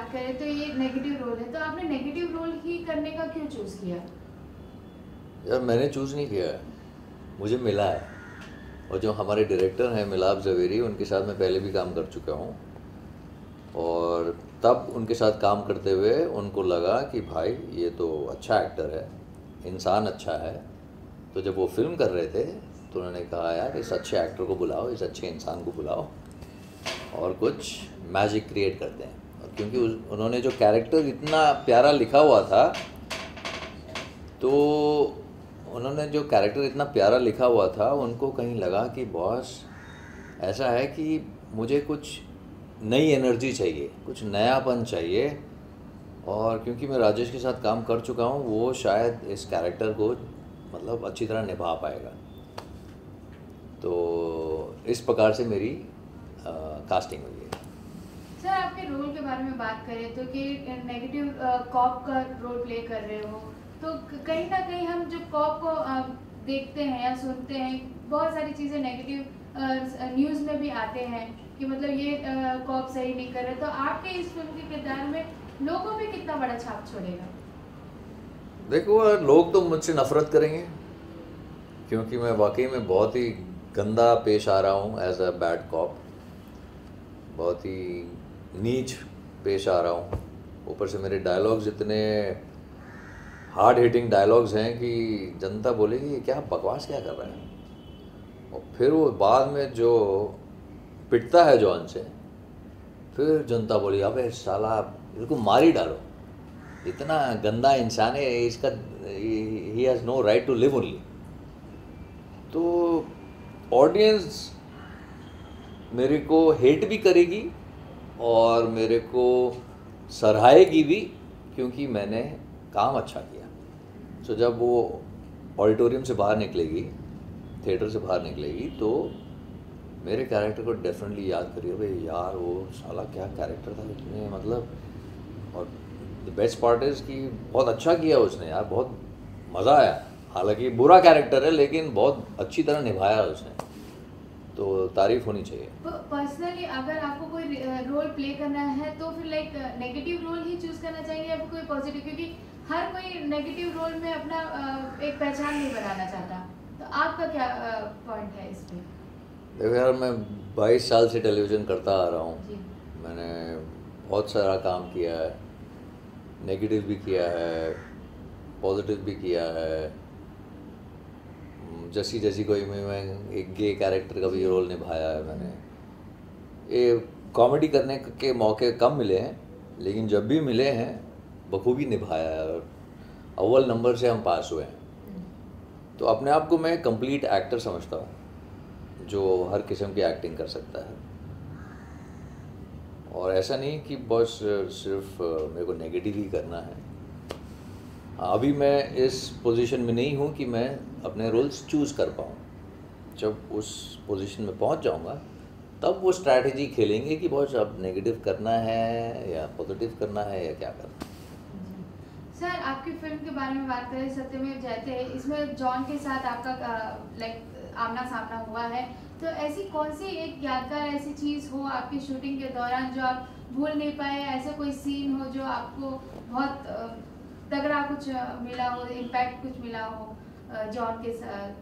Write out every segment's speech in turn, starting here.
बात करें तो ये नेगेटिव रोल है, तो आपने नेगेटिव रोल ही करने का क्यों चूज़ किया? यार मैंने चूज़ नहीं किया है, मुझे मिला है। और जो हमारे डायरेक्टर हैं मिलाप ज़वेरी, उनके साथ मैं पहले भी काम कर चुका हूँ। और तब उनके साथ काम करते हुए उनको लगा कि भाई ये तो अच्छा एक्टर है, इंसान अच्छा है। तो जब वो फिल्म कर रहे थे तो उन्होंने कहा यार इस अच्छे एक्टर को बुलाओ, इस अच्छे इंसान को बुलाओ और कुछ मैजिक क्रिएट करते हैं। और क्योंकि उन्होंने जो कैरेक्टर इतना प्यारा लिखा हुआ था, तो उन्होंने जो कैरेक्टर इतना प्यारा लिखा हुआ था, उनको कहीं लगा कि बॉस ऐसा है कि मुझे कुछ नई एनर्जी चाहिए, कुछ नयापन चाहिए। और क्योंकि मैं राजेश के साथ काम कर चुका हूँ, वो शायद इस कैरेक्टर को मतलब अच्छी तरह निभा पाएगा। तो इस प्रकार से मेरी कास्टिंग हुई है। सर आपके रोल के बारे में बात करें तो कि नेगेटिव कॉप का रोल प्ले कर रहे हो, तो कहीं ना कहीं हम जब कॉप को देखते हैं या सुनते हैं, बहुत सारी चीज़ें नेगेटिव न्यूज़ में भी आते हैं कि मतलब ये कॉप सही नहीं कर रहे, तो आपके इस फिल्म के किरदार में लोगों पे कितना बड़ा छाप छोड़ेगा? देखो लोग तो मुझसे नफ़रत करेंगे, क्योंकि मैं वाकई में बहुत ही गंदा पेश आ रहा हूँ एज अ बैड कॉप। बहुत ही नीच पेश आ रहा हूँ। ऊपर से मेरे डायलॉग्स इतने हार्ड हिटिंग डायलॉग्स हैं कि जनता बोलेगी ये क्या बकवास क्या कर रहा है। और फिर वो बाद में जो पिटता है जॉन से, फिर जनता बोली अबे साला इसको मार ही डालो, इतना गंदा इंसान है इसका, he has no right to live only. तो ऑडियंस मेरे को हेट भी करेगी और मेरे को सराहेगी भी, क्योंकि मैंने काम अच्छा किया। सो जब वो ऑडिटोरियम से बाहर निकलेगी, थिएटर से बाहर निकलेगी, तो मेरे कैरेक्टर को डेफिनेटली याद करिए भाई यार वो साला क्या कैरेक्टर था इतने मतलब। और द बेस्ट पार्ट इज़ कि बहुत अच्छा किया उसने यार, बहुत मज़ा आया। हालांकि बुरा कैरेक्टर है लेकिन बहुत अच्छी तरह निभाया उसने, तो तारीफ़ होनी चाहिए। पर्सनली अगर आपको कोई रोल प्ले करना है तो फिर लाइक नेगेटिव रोल ही चूज करना चाहिए या फिर कोई पॉजिटिव, क्योंकि हर कोई नेगेटिव रोल में अपना एक पहचान नहीं बनाना चाहता, तो आपका क्या पॉइंट है इस पे? देखो यार मैं 22 साल से टेलीविज़न करता आ रहा हूँ। जी। मैंने बहुत सारा काम किया है, नेगेटिव भी किया है, पॉजिटिव भी किया है। जैसी जैसी कोई मैं एक गे कैरेक्टर का भी रोल निभाया है मैंने। ये कॉमेडी करने के मौके कम मिले हैं, लेकिन जब भी मिले हैं बखूबी निभाया है और अव्वल नंबर से हम पास हुए हैं। तो अपने आप को मैं कंप्लीट एक्टर समझता हूँ जो हर किस्म की एक्टिंग कर सकता है। और ऐसा नहीं कि बस सिर्फ मेरे को नेगेटिव ही करना है। अभी मैं इस पोजीशन में नहीं हूँ कि मैं अपने रोल्स चूज़ कर पाऊँ। जब उस पोजीशन में पहुँच जाऊँगा तब वो स्ट्रैटेजी खेलेंगे कि बहुत अब नेगेटिव करना है या पॉजिटिव करना है या क्या करना है। सर आपकी फिल्म के बारे में बात करें, सत्यमेव जयते है, इसमें जॉन के साथ आपका लाइक आमना सामना हुआ है, तो ऐसी कौन सी एक यादगार ऐसी चीज़ हो आपकी शूटिंग के दौरान जो आप भूल नहीं पाए, ऐसा कोई सीन हो जो आपको बहुत तगड़ा कुछ मिला हो, इम्पैक्ट कुछ मिला हो जॉन के साथ?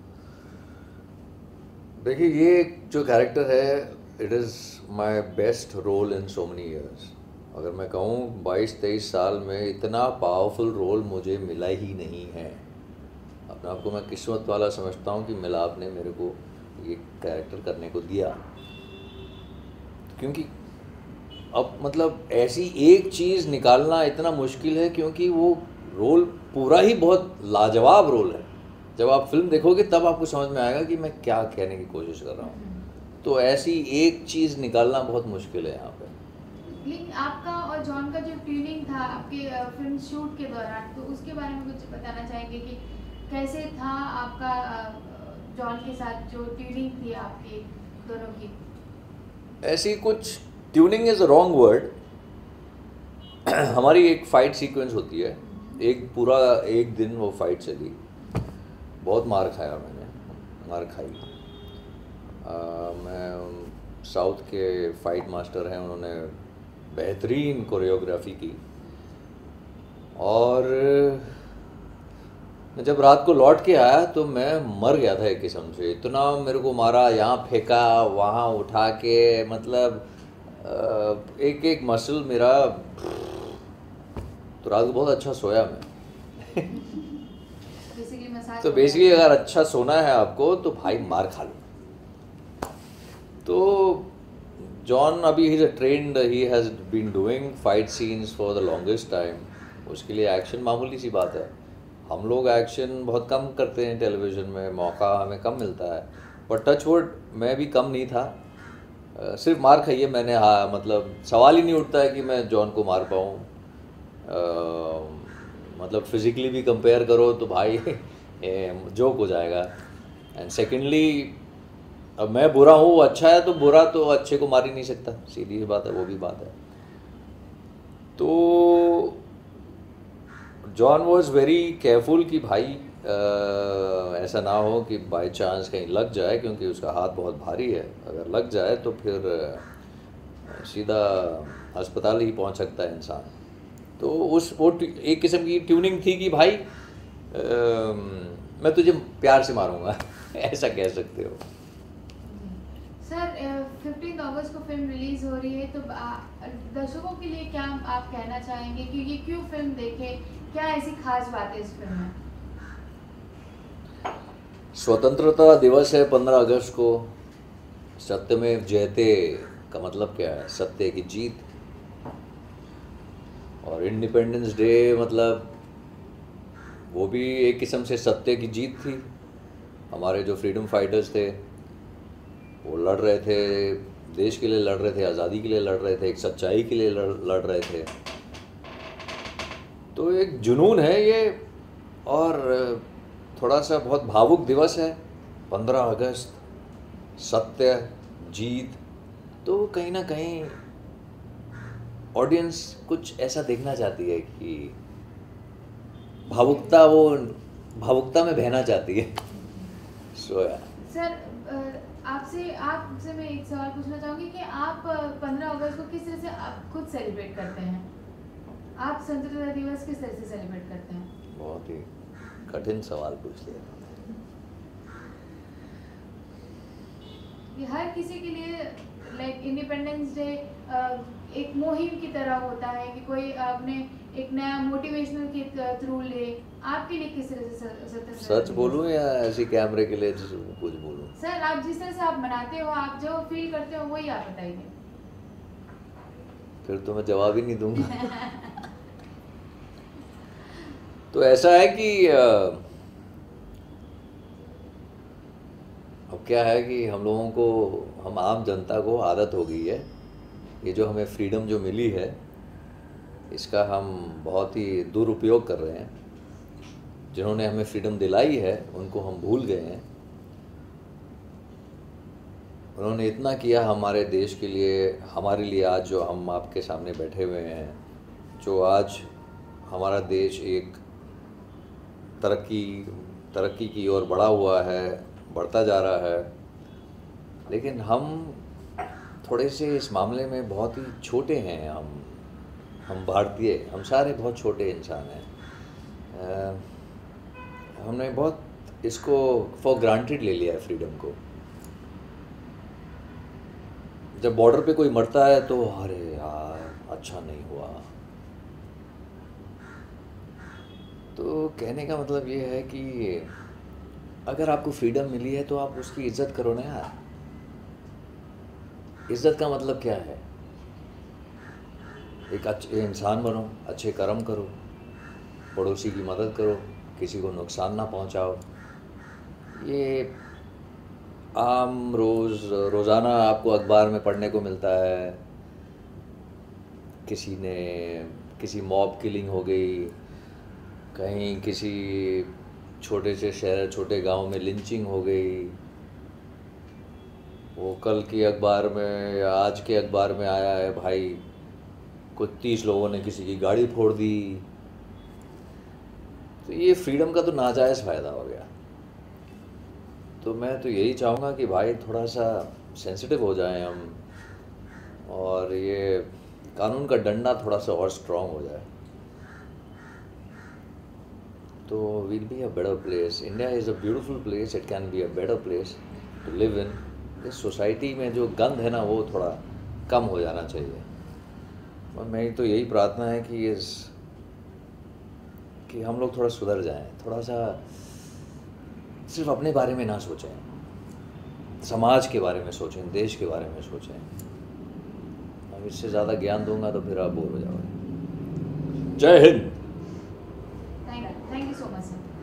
देखिए ये जो कैरेक्टर है, it is my best role in so many years. अगर मैं कहूँ 22-23 साल में इतना पावरफुल रोल मुझे मिला ही नहीं है। अपने आप को मैं किस्मत वाला समझता हूँ कि मिलाप ने मेरे को ये कैरेक्टर करने को दिया। क्योंकि अब मतलब ऐसी एक चीज़ निकालना इतना मुश्किल है, क्योंकि वो रोल पूरा ही बहुत लाजवाब रोल है। जब आप फिल्म देखोगे तब आपको समझ में आएगा कि मैं क्या कहने की कोशिश कर रहा हूँ। तो ऐसी एक चीज़ निकालना बहुत मुश्किल है यहाँ पे। लेकिन आपका और जॉन का जो ट्यूनिंग था आपके फिल्म शूट के दौरान, तो उसके बारे में कुछ बताना चाहेंगे कि कैसे था आपका जॉन के साथ जो ट्यूनिंग थी आपकी दोनों की? ऐसी कुछ tuning is a wrong word. हमारी एक फ़ाइट सीक्वेंस होती है, एक पूरा एक दिन वो फाइट चली, बहुत मार खाया मैंने, मार खाई। मैं साउथ के फाइट मास्टर हैं, उन्होंने बेहतरीन कोरियोग्राफी की। और मैं जब रात को लौट के आया तो मैं मर गया था एक किस्म से, इतना मेरे को मारा, यहाँ फेंका वहाँ उठा के, मतलब एक एक मसल मेरा। तो रात को बहुत अच्छा सोया मैं। बेसिकली मसाज तो हो बेसिकली गया। अगर अच्छा सोना है आपको तो भाई मार खा लो। तो जॉन अभी ही is trained, he has been doing fight scenes for the longest time. उसके लिए एक्शन मामूली सी बात है। हम लोग एक्शन बहुत कम करते हैं टेलीविज़न में, मौका हमें कम मिलता है। पर टच वुड मैं भी कम नहीं था। सिर्फ मार खाई है मैंने, हाँ, मतलब सवाल ही नहीं उठता है कि मैं जॉन को मार पाऊँ। मतलब फिज़िकली भी कंपेयर करो तो भाई जोक हो जाएगा। एंड सेकेंडली, अब मैं बुरा हूँ, वो अच्छा है, तो बुरा तो अच्छे को मार ही नहीं सकता, सीधी सी बात है, वो भी बात है। तो जॉन वॉज वेरी केयरफुल कि भाई ऐसा ना हो कि बाई चांस कहीं लग जाए, क्योंकि उसका हाथ बहुत भारी है। अगर लग जाए तो फिर सीधा अस्पताल ही पहुंच सकता है इंसान। तो एक किस्म की ट्यूनिंग थी कि भाई मैं तुझे प्यार से मारूंगा ऐसा कह सकते हो। सर 15 अगस्त को फिल्म रिलीज हो रही है, तो दर्शकों के लिए क्या आप कहना चाहेंगे कि ये क्यों फिल्म देखें, क्या ऐसी खास बात है इस फिल्म में? स्वतंत्रता दिवस है 15 अगस्त को। सत्यमेव जयते का मतलब क्या है? सत्य की जीत। और इंडिपेंडेंस डे मतलब वो भी एक किस्म से सत्य की जीत थी। हमारे जो फ्रीडम फाइटर्स थे वो लड़ रहे थे, देश के लिए लड़ रहे थे, आज़ादी के लिए लड़ रहे थे, एक सच्चाई के लिए लड़ रहे थे। तो एक जुनून है ये। और थोड़ा सा बहुत भावुक दिवस है 15 अगस्त, सत्य जीत। तो कहीं ना कहीं ऑडियंस कुछ ऐसा देखना चाहती है कि भावुकता में बहना चाहती है। सोया सर आपसे मैं एक सवाल पूछना चाहूँगी कि आप 15 अगस्त को किस तरह से आप खुद सेलिब्रेट करते हैं? आप स्वतंत्रता दिवस किस तरह से सेलिब्रेट करते हैं? बहुत ही कठिन सवाल पूछ लिया। ये हर किसी के लिए लाइक इंडिपेंडेंस डे एक मुहिम की तरह होता है कि कोई अपने एक नया मोटिवेशनल के थ्रू ले। आपके लिए किस तरह से स्वतंत्रता सच दिवस? बोलूं या ऐसी कैमरे के लिए कुछ बोलूं? सर आप जिस तरह से आप मनाते हो, आप जो फील करते हो वही आप बताइए। फिर तो मैं जवाब ही नहीं दूंगा। तो ऐसा है कि अब क्या है कि हम लोगों को, हम आम जनता को आदत हो गई है, ये जो हमें फ्रीडम जो मिली है इसका हम बहुत ही दुरुपयोग कर रहे हैं। जिन्होंने हमें फ्रीडम दिलाई है उनको हम भूल गए हैं। उन्होंने इतना किया हमारे देश के लिए, हमारे लिए। आज जो हम आपके सामने बैठे हुए हैं, जो आज हमारा देश एक तरक्की की ओर बढ़ा हुआ है, बढ़ता जा रहा है, लेकिन हम थोड़े से इस मामले में बहुत ही छोटे हैं। हम भारतीय, हम सारे बहुत छोटे इंसान हैं। हमने बहुत इसको फॉर ग्रांटेड ले लिया है फ्रीडम को। जब बॉर्डर पे कोई मरता है तो अरे यार अच्छा नहीं हुआ। तो कहने का मतलब ये है कि अगर आपको फ्रीडम मिली है तो आप उसकी इज्जत करो ना यार। इज्जत का मतलब क्या है? एक अच्छे इंसान बनो, अच्छे कर्म करो, पड़ोसी की मदद करो, किसी को नुकसान ना पहुंचाओ। ये आम रोज़ाना आपको अखबार में पढ़ने को मिलता है। किसी मॉब किलिंग हो गई, कहीं किसी छोटे से शहर, छोटे गांव में लिंचिंग हो गई। वो कल की अखबार में या आज के अखबार में आया है भाई, कुछ 30 लोगों ने किसी की गाड़ी फोड़ दी। तो ये फ्रीडम का तो नाजायज़ फ़ायदा हो गया। तो मैं तो यही चाहूँगा कि भाई थोड़ा सा सेंसिटिव हो जाएं हम, और ये कानून का डंडा थोड़ा सा और स्ट्रॉन्ग हो जाए तो will be a better place. India is a beautiful place, it can be a better place to live in. इस सोसाइटी में जो गंद है ना वो थोड़ा कम हो जाना चाहिए. और मेरी तो यही प्रार्थना है कि हम लोग थोड़ा सुधर जाएं, थोड़ा सा सिर्फ अपने बारे में ना सोचें, समाज के बारे में सोचें, देश के बारे में सोचें. अब इससे ज़्यादा ज्ञान दूंगा तो फिर आप बोर हो जाओगे. Jai Hind. Thank you so much sir.